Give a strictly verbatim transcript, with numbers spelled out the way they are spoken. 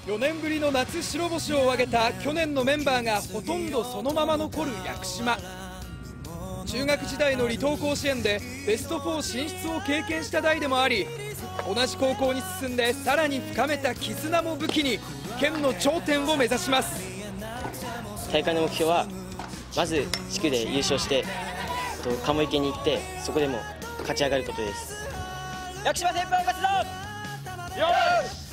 よねんぶりの夏白星を挙げた去年のメンバーがほとんどそのまま残る屋久島。中学時代の離島甲子園でベストフォー進出を経験した代でもあり、同じ高校に進んでさらに深めた絆も武器に県の頂点を目指します。 大会の目標はまず地区で優勝して鴨池に行ってそこでも勝ち上がることです。 屋久島先輩勝つぞ。よし。